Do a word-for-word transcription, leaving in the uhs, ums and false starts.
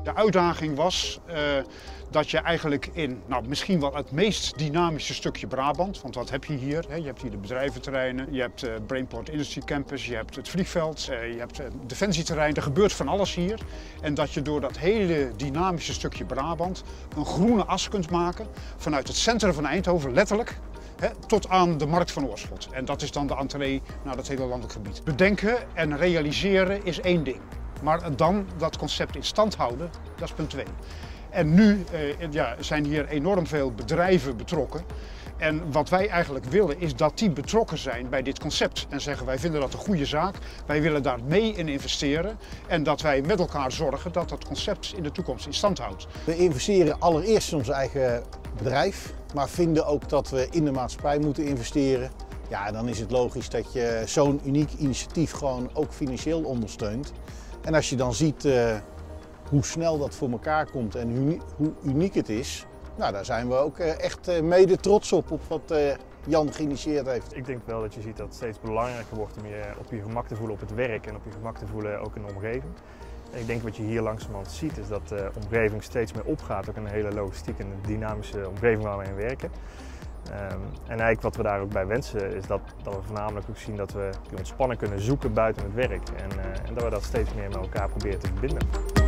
De uitdaging was uh, dat je eigenlijk in nou, misschien wel het meest dynamische stukje Brabant, want wat heb je hier? Hè? Je hebt hier de bedrijventerreinen, je hebt uh, Brainport Industry Campus, je hebt het vliegveld, uh, je hebt het defensieterrein, er gebeurt van alles hier. En dat je door dat hele dynamische stukje Brabant een groene as kunt maken vanuit het centrum van Eindhoven, letterlijk, hè, tot aan de markt van Oorschot. En dat is dan de entree naar dat hele landelijk gebied. Bedenken en realiseren is één ding. Maar dan dat concept in stand houden, dat is punt twee. En nu eh, ja, zijn hier enorm veel bedrijven betrokken. En wat wij eigenlijk willen is dat die betrokken zijn bij dit concept. En zeggen wij vinden dat een goede zaak, wij willen daar mee in investeren. En dat wij met elkaar zorgen dat dat concept in de toekomst in stand houdt. We investeren allereerst in ons eigen bedrijf, maar vinden ook dat we in de maatschappij moeten investeren. Ja, dan is het logisch dat je zo'n uniek initiatief gewoon ook financieel ondersteunt. En als je dan ziet uh, hoe snel dat voor elkaar komt en uni hoe uniek het is, nou, daar zijn we ook uh, echt uh, mede trots op, op wat uh, Jan geïnitieerd heeft. Ik denk wel dat je ziet dat het steeds belangrijker wordt om je op je gemak te voelen op het werk en op je gemak te voelen ook in de omgeving. En ik denk wat je hier langzamerhand ziet is dat de omgeving steeds meer opgaat, ook een hele logistieke en dynamische omgeving waar we in werken. Um, en eigenlijk wat we daar ook bij wensen is dat, dat we voornamelijk ook zien dat we die ontspanning kunnen zoeken buiten het werk en, uh, en dat we dat steeds meer met elkaar proberen te verbinden.